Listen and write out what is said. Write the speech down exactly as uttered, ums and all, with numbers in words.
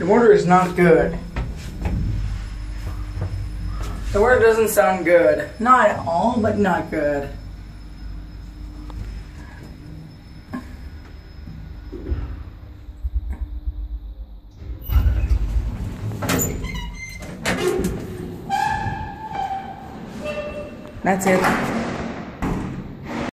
word is not good. The word doesn't sound good. Not at all, but not good. That's it.